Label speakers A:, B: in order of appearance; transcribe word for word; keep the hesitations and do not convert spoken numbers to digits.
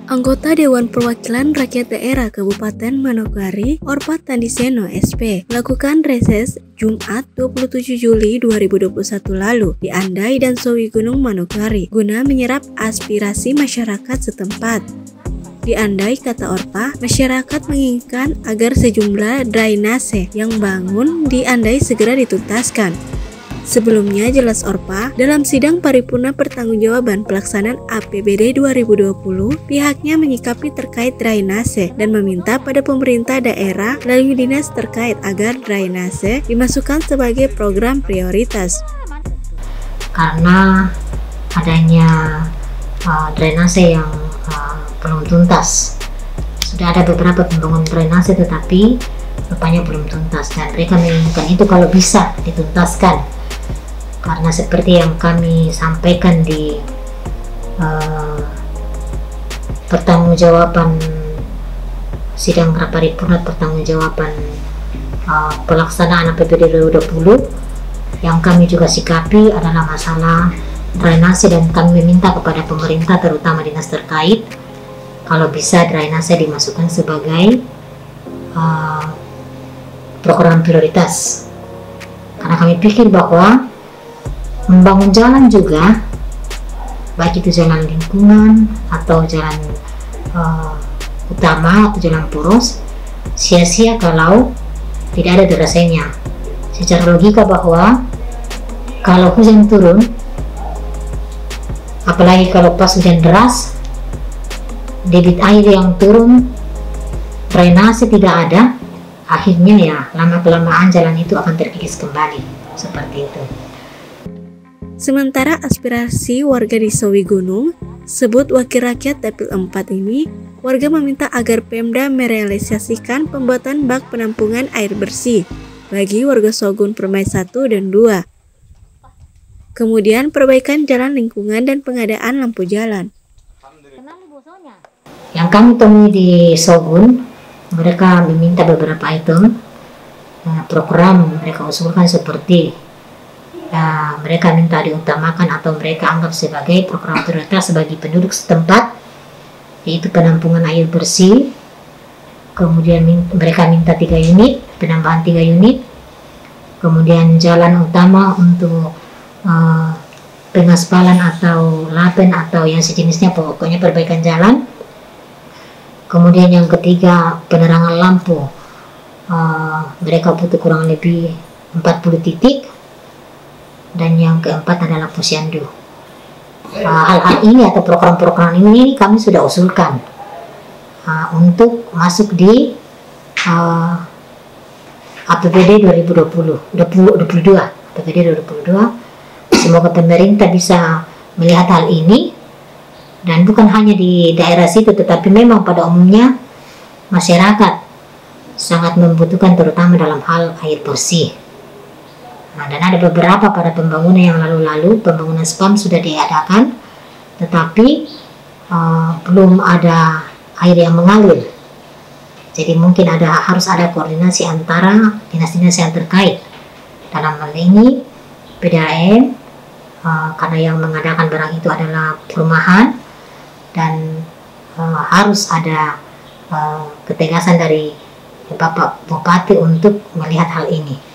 A: Anggota Dewan Perwakilan Rakyat Daerah Kabupaten Manokwari, Orpat Tandiseno S P, melakukan reses Jumat dua puluh tujuh Juli dua ribu dua puluh satu lalu di Andai dan Sowi Gunung Manokwari guna menyerap aspirasi masyarakat setempat. Di Andai, kata Orpa, masyarakat menginginkan agar sejumlah drainase yang bangun di Andai segera dituntaskan. Sebelumnya, jelas Orpa, dalam sidang paripurna pertanggungjawaban pelaksanaan A P B D dua ribu dua puluh, pihaknya menyikapi terkait drainase dan meminta pada pemerintah daerah melalui dinas terkait agar drainase dimasukkan sebagai program prioritas.
B: Karena adanya uh, drainase yang uh, belum tuntas, sudah ada beberapa pembangunan drainase tetapi rupanya belum tuntas, dan mereka menginginkan itu kalau bisa dituntaskan. Karena seperti yang kami sampaikan di uh, pertanggungjawaban sidang raparipurna pertanggungjawaban uh, pelaksanaan A P B D dua ribu dua puluh, yang kami juga sikapi adalah masalah drainase, dan kami meminta kepada pemerintah terutama dinas terkait kalau bisa drainase dimasukkan sebagai uh, program prioritas, karena kami pikir bahwa membangun jalan juga, baik itu jalan lingkungan atau jalan uh, utama atau jalan poros, sia-sia kalau tidak ada drainasenya. Secara logika bahwa kalau hujan turun, apalagi kalau pas hujan deras, debit air yang turun, drainase tidak ada, akhirnya ya lama-kelamaan jalan itu akan terkikis kembali, seperti itu.
A: Sementara aspirasi warga di Sowi Gunung, sebut Wakil Rakyat Dapil empat ini, warga meminta agar Pemda merealisasikan pembuatan bak penampungan air bersih bagi warga Sogun Permai satu dan dua. Kemudian perbaikan jalan lingkungan dan pengadaan lampu jalan.
B: Yang kami temui di Sogun, mereka meminta beberapa item nah, program mereka usulkan seperti Nah, mereka minta diutamakan atau mereka anggap sebagai program prioritas bagi penduduk setempat, yaitu penampungan air bersih. Kemudian min mereka minta tiga unit, penambahan tiga unit. Kemudian jalan utama untuk uh, pengaspalan atau lapen atau yang sejenisnya, pokoknya perbaikan jalan. Kemudian yang ketiga, penerangan lampu. Uh, mereka butuh kurang lebih empat puluh titik. Dan yang keempat adalah posyandu. Hal-hal uh, ini atau program-program ini kami sudah usulkan uh, untuk masuk di uh, A P B D dua ribu dua puluh, dua ribu dua puluh dua, A P B D dua ribu dua puluh dua. Semoga pemerintah bisa melihat hal ini, dan bukan hanya di daerah situ, tetapi memang pada umumnya masyarakat sangat membutuhkan terutama dalam hal air bersih. Nah, dan ada beberapa pada pembangunan yang lalu-lalu, pembangunan spam sudah diadakan, tetapi uh, belum ada air yang mengalir. Jadi mungkin ada harus ada koordinasi antara dinas-dinas yang terkait. Dalam hal ini P D A M, uh, karena yang mengadakan barang itu adalah perumahan, dan uh, harus ada uh, ketegasan dari Bapak Bupati untuk melihat hal ini.